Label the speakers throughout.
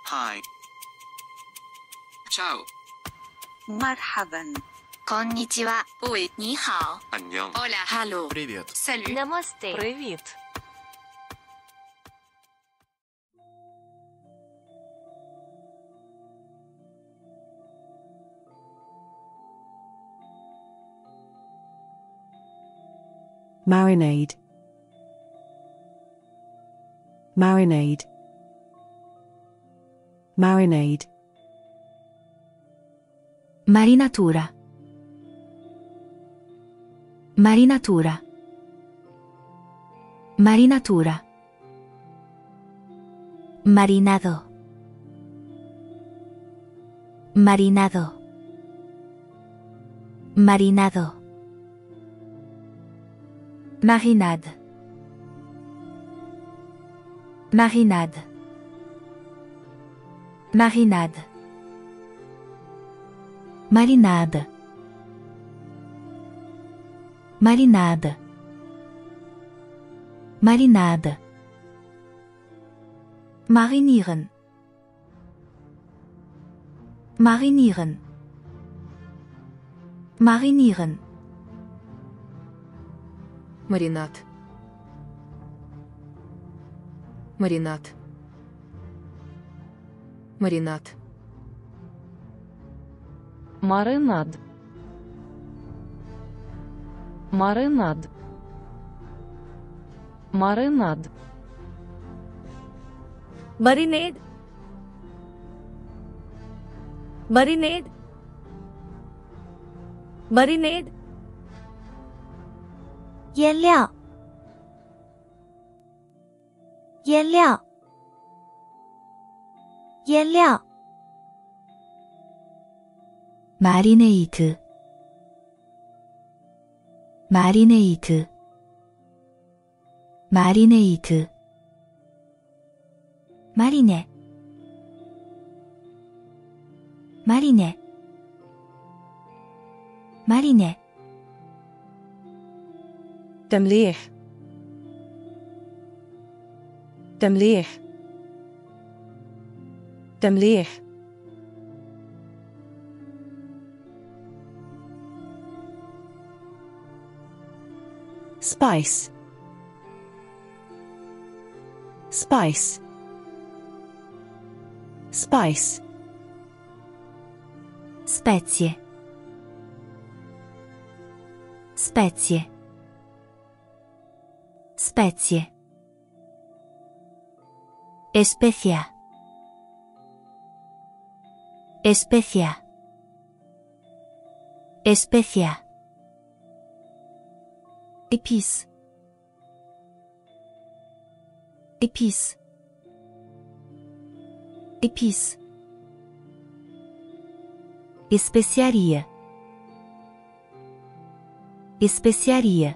Speaker 1: Hi. Ciao.
Speaker 2: مرحبا.
Speaker 3: こんにちは。Oi, 你好。
Speaker 1: 안녕.
Speaker 3: Hola, hello.
Speaker 4: Привет.
Speaker 3: Salut.
Speaker 5: Namaste.
Speaker 6: Привіт.
Speaker 7: Marinade. Marinade. Marinade.
Speaker 5: Marinatura. Marinatura. Marinatura. Marinado. Marinado. Marinado. Marinade. Marinade. Marinade. Marinade. Marinade. Marinade. Marinieren. Marinieren. Marinieren.
Speaker 6: Маринад. Маринад. Маринад. Маринад. Маринад. Маринад.
Speaker 5: Marinade. Marinade. Marinade. 腌料。腌料。腌料。マリネーク。マリネーク。マリネーク。マリネ。マリネ。マリネ。
Speaker 7: تمليح. تمليح. تمليح. Spice. Spice. Spice.
Speaker 5: Spezie. Spezie. Spezie. Especia. Especia. Especia. Épice. Épice. Épice. Especiaria. Especiaria.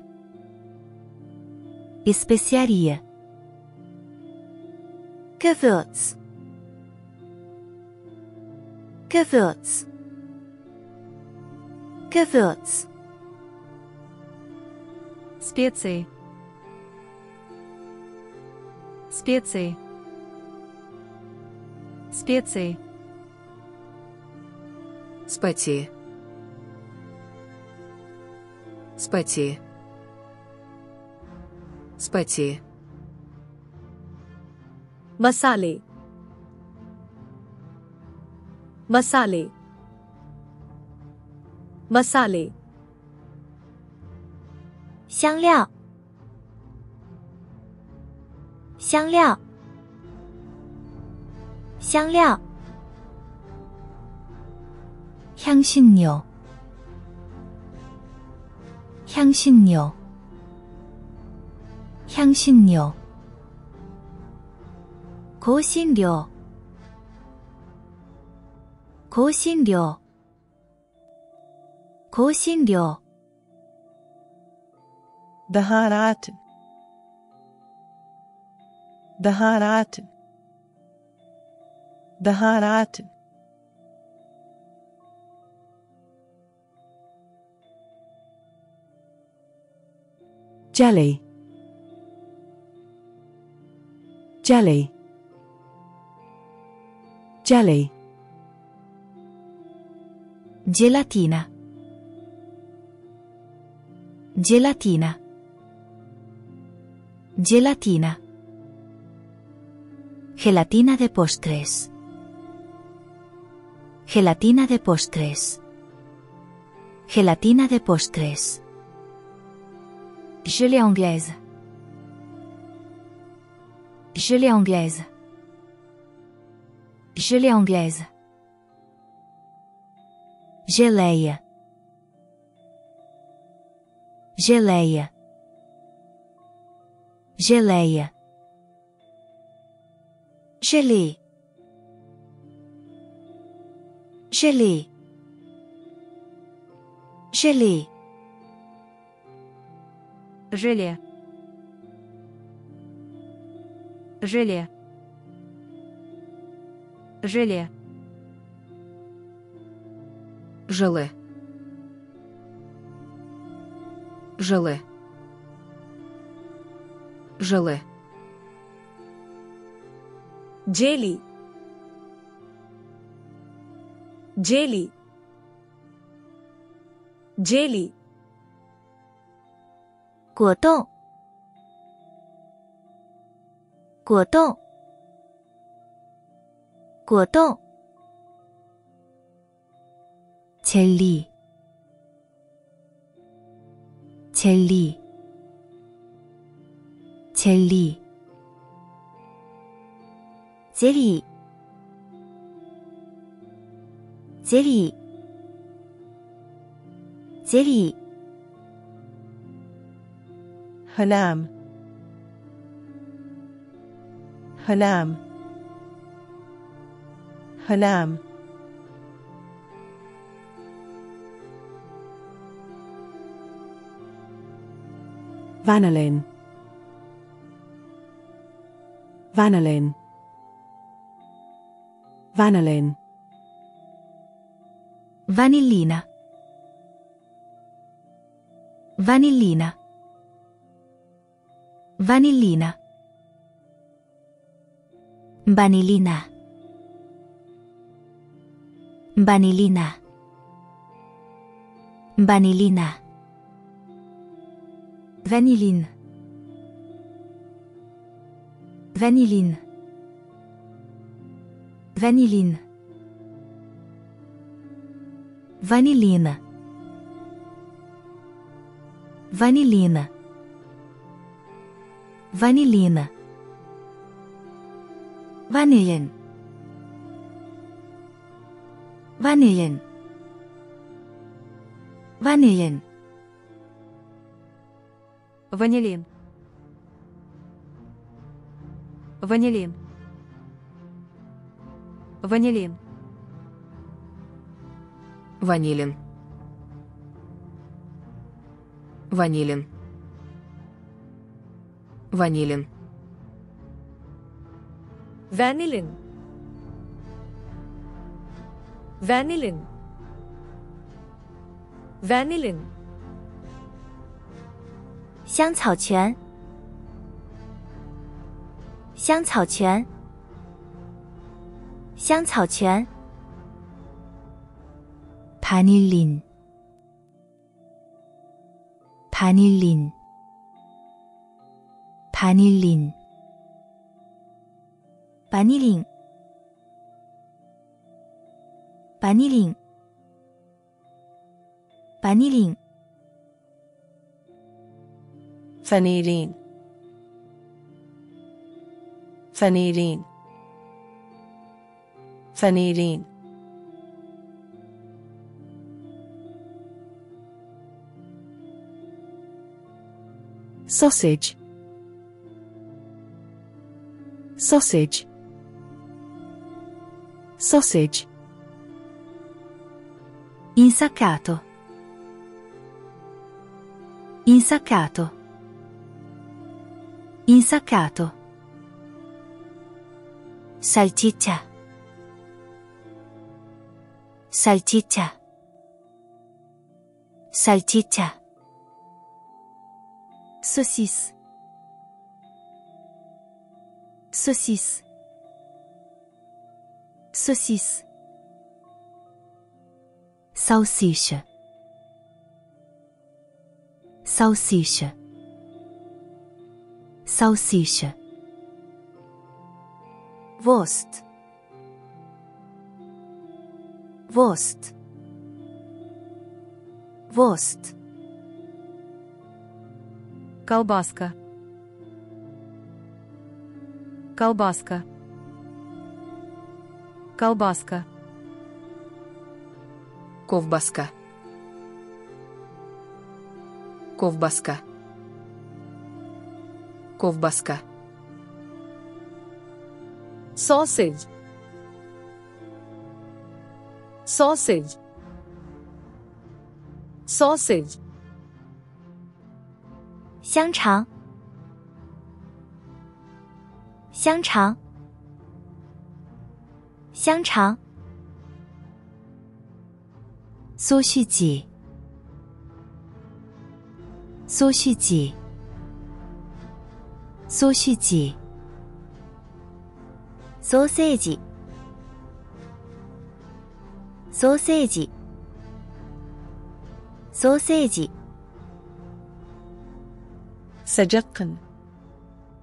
Speaker 5: Especiaria. Gewürz. Gewürz. Gewürz.
Speaker 6: Специи. Специи. Специи. Спати. Спати. Спати.
Speaker 5: मसाले मसाले मसाले 香料香料香料향신료 향신료 향신료香辛料香辛料香辛料
Speaker 7: بهارات. بهارات. بهارات. jelly. jelly. jelly,
Speaker 5: Gelatina. Gelatina. Gelatina. Gelatina de postres. Gelatina de postres. Gelatina de postres. Gelée anglaise. Gelée anglaise. Gelée anglaise. Geleia. Geleia. Geleia. Gelée. Gelée. Gelée.
Speaker 6: Желе. Желе. Желе. Желе. Желе. Желе.
Speaker 1: jelly, jelly, jelly,
Speaker 5: 果冻。果冻。果冻。젤리. 젤리. 젤리. 젤리. 젤리. 젤리.
Speaker 7: halam, halam, halam, vanillin, vanillin, vanillin,
Speaker 5: Vanillina. Vanillina. Vanillina. Vanillina. Vanillina. Vanillina. Vanilline. Vanilline. Vanilline. Vanillina. Vanillina. Vanillina. Vanillin. Vanillin. Vanillin.
Speaker 6: Ванилин. Ванилин. Ванилин. Ванилин. Ванилин. Ванилин.
Speaker 1: vanillin, vanillin, vanillin,
Speaker 5: 香草泉。香草泉。香草泉。Vanillin. Vanillin. Vanillin. Vanillin. Vanillin. Vanillin.
Speaker 7: vanillin, vanillin, vanillin, sausage, sausage, sausage,
Speaker 5: Insaccato. Insaccato. Insaccato. Salsiccia. Salsiccia. Salsiccia. Saucisse. Saucisse. saucisse, salsicha, salsicha, salsicha,
Speaker 1: Wurst, Wurst, Wurst. Колбаска, колбаска, колбаска.
Speaker 6: Ковбаска. Ковбаска. Ковбаска.
Speaker 1: Sausage, sausage, sausage.
Speaker 5: 香肠，香肠，香肠。缩续脊，缩续脊，缩续脊。ソーセージ、ソーセージ、ソーセージ。
Speaker 7: سجقا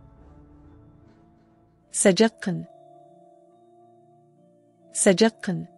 Speaker 7: سجقا سجقا